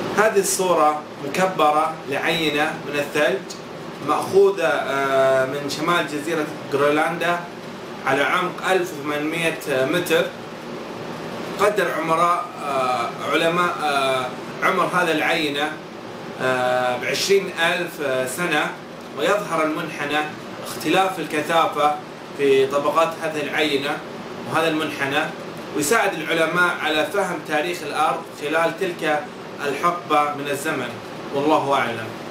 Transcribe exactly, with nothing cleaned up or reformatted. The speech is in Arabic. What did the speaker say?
هذه الصورة مكبرة لعينة من الثلج مأخوذة من شمال جزيرة جرينلندا على عمق ألف وثمانمئة متر. قدر عمراء علماء عمر هذه العينة بعشرين ألف سنة، ويظهر المنحنى اختلاف الكثافة في طبقات هذه العينة وهذا المنحنى، ويساعد العلماء على فهم تاريخ الأرض خلال تلك الحقبة من الزمن، والله أعلم.